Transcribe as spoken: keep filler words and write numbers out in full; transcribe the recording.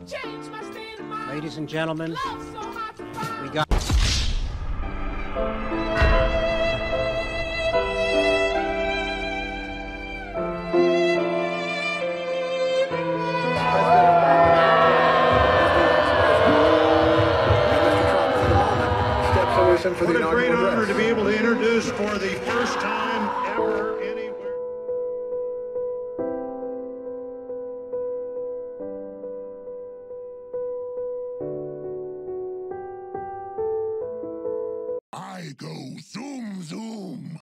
Ladies and gentlemen, we got... What a great honor to be able to introduce for the first time ever